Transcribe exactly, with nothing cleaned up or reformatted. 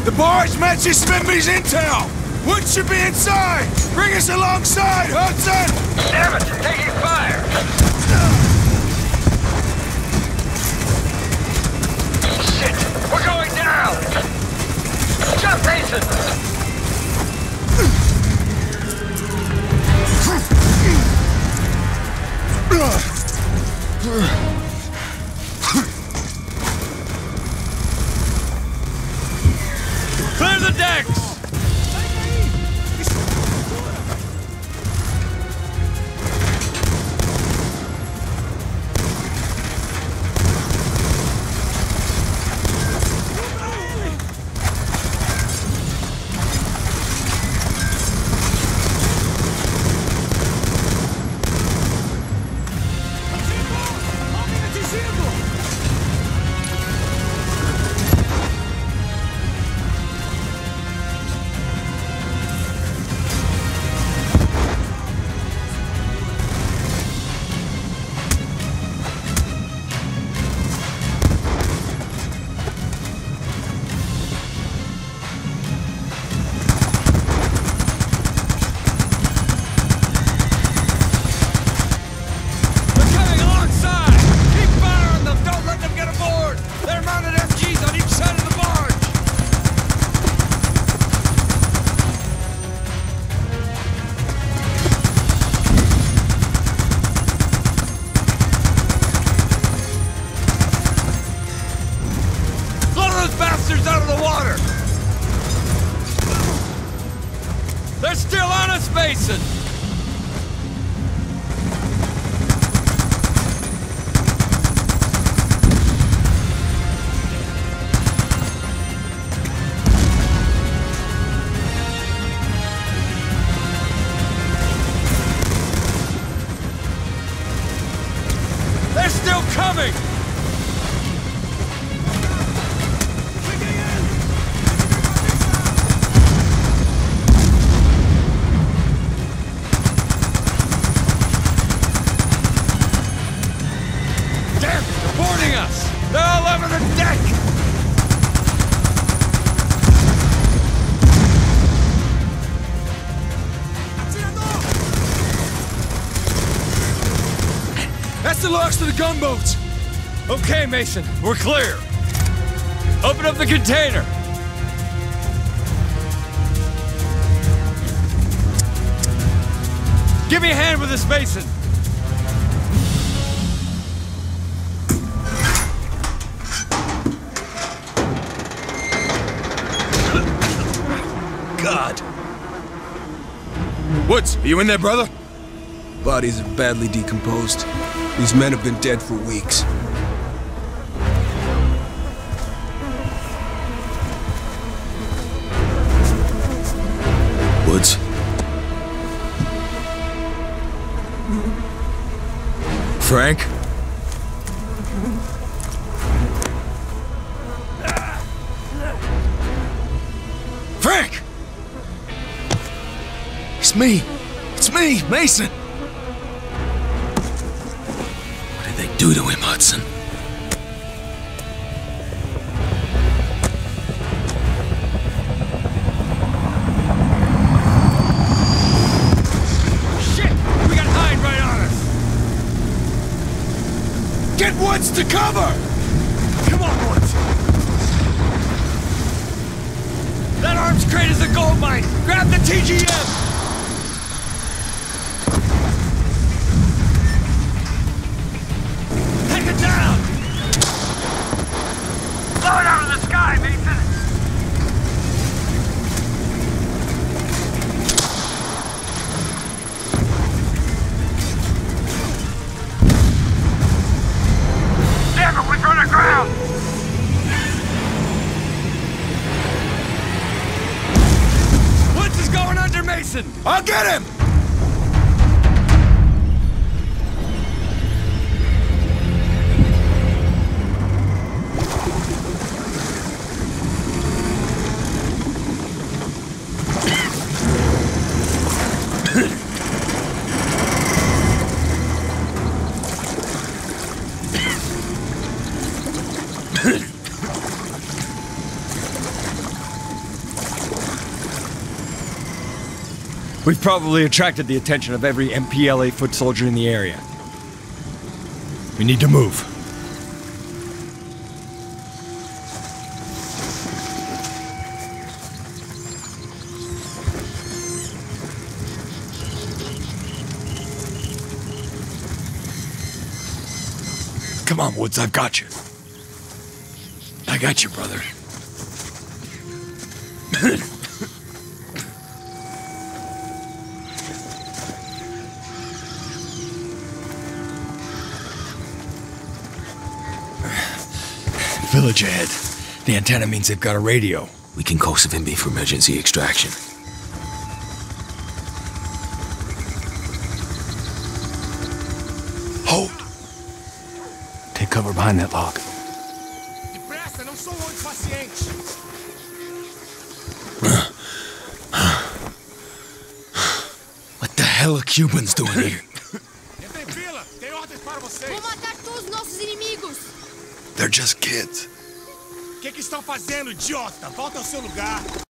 The barge matches Smithy's intel! Wood should be inside! Bring us alongside, Hudson! Damn it! Taking fire! Shit! We're going down! Jump, Mason! Clear the decks! Out of the water! They're still on us, Mason! They're still coming! They're all over the deck! That's the locks to the gunboats! Okay, Mason, we're clear. Open up the container. Give me a hand with this, Mason. God. Woods, are you in there, brother? Bodies are badly decomposed. These men have been dead for weeks. Woods? Frank? Frank! It's me. It's me, Mason. What did they do to him, Hudson? Shit! We got Hyde right on us! Get Woods to cover! Come on, Woods! That arms crate is a gold mine! Grab the T G M! Take it down! Blow it out of the sky, Mason! Damn it, we're on the ground! Woods is going under Mason! I'll get him! We've probably attracted the attention of every M P L A foot soldier in the area. We need to move. Come on, Woods, I've got you. I got you, brother. Village ahead. The antenna means they've got a radio. We can call Savimbi for emergency extraction. Hold! Take cover behind that log. Depressa, não sou um impaciente. What the hell are Cubans doing here? Entrem em fila, tem ordens para vocês. Vou matar todos os nossos inimigos! They're just kids. O que, que estão fazendo, idiota? Volta ao seu lugar.